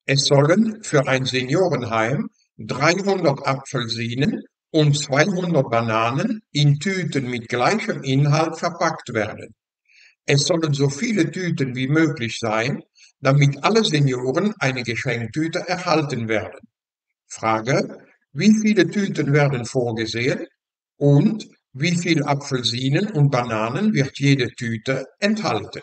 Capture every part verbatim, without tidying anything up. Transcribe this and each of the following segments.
Es sollen für ein Seniorenheim dreihundert Apfelsinen und zweihundert Bananen in Tüten mit gleichem Inhalt verpackt werden. Es sollen so viele Tüten wie möglich sein, damit alle Senioren eine Geschenktüte erhalten werden. Frage: Wie viele Tüten werden vorgesehen und wie viel Apfelsinen und Bananen wird jede Tüte enthalten?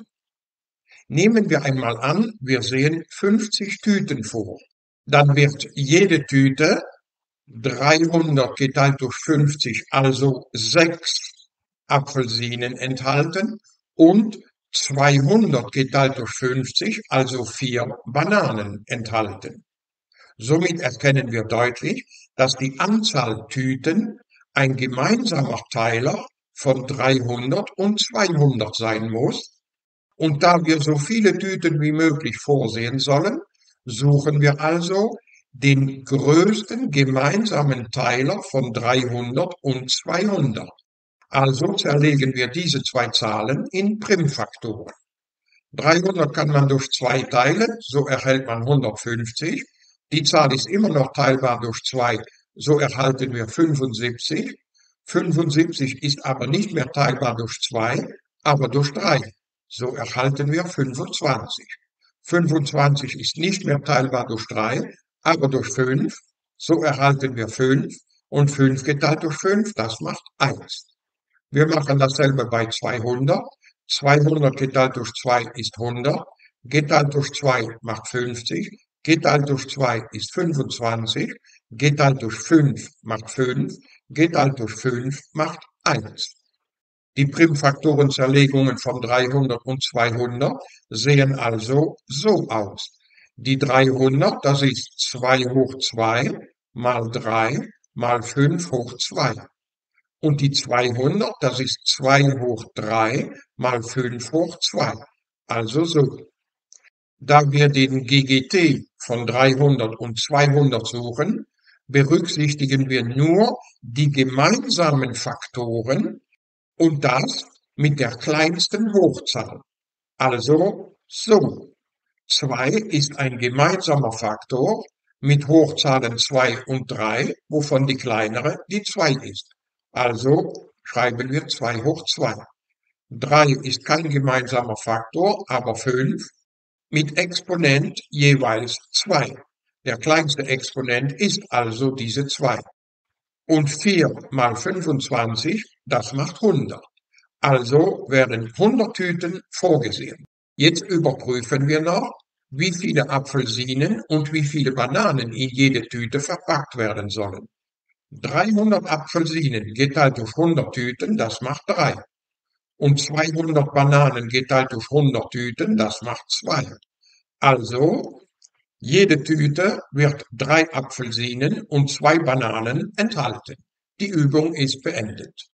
Nehmen wir einmal an, wir sehen fünfzig Tüten vor. Dann wird jede Tüte dreihundert geteilt durch fünfzig, also sechs Apfelsinen enthalten und zweihundert geteilt durch fünfzig, also vier Bananen enthalten. Somit erkennen wir deutlich, dass die Anzahl Tüten ein gemeinsamer Teiler von dreihundert und zweihundert sein muss. Und da wir so viele Tüten wie möglich vorsehen sollen, suchen wir also den größten gemeinsamen Teiler von dreihundert und zweihundert. Also zerlegen wir diese zwei Zahlen in Primfaktoren. dreihundert kann man durch zwei teilen, so erhält man hundertfünfzig. Die Zahl ist immer noch teilbar durch zwei, so erhalten wir fünfundsiebzig. fünfundsiebzig ist aber nicht mehr teilbar durch zwei, aber durch drei. So erhalten wir fünfundzwanzig. fünfundzwanzig ist nicht mehr teilbar durch drei, aber durch fünf. So erhalten wir fünf. Und fünf geteilt durch fünf, das macht eins. Wir machen dasselbe bei zweihundert. zweihundert geteilt durch zwei ist hundert. Geteilt durch zwei macht fünfzig. Geteilt durch zwei ist fünfundzwanzig. Geteilt durch fünf macht fünf. Geteilt durch fünf macht eins. Die Primfaktorenzerlegungen von dreihundert und zweihundert sehen also so aus. Die dreihundert, das ist zwei hoch zwei mal drei mal fünf hoch zwei. Und die zweihundert, das ist zwei hoch drei mal fünf hoch zwei. Also so. Da wir den G G T von dreihundert und zweihundert suchen, berücksichtigen wir nur die gemeinsamen Faktoren und das mit der kleinsten Hochzahl. Also so. zwei ist ein gemeinsamer Faktor mit Hochzahlen zwei und drei, wovon die kleinere die zwei ist. Also schreiben wir zwei hoch zwei. drei ist kein gemeinsamer Faktor, aber fünf mit Exponent jeweils zwei. Der kleinste Exponent ist also diese zwei. Und vier mal fünfundzwanzig, das macht hundert. Also werden hundert Tüten vorgesehen. Jetzt überprüfen wir noch, wie viele Apfelsinen und wie viele Bananen in jede Tüte verpackt werden sollen. dreihundert Apfelsinen geteilt durch hundert Tüten, das macht drei. Und zweihundert Bananen geteilt durch hundert Tüten, das macht zwei. Also, jede Tüte wird drei Apfelsinen und zwei Bananen enthalten. Die Übung ist beendet.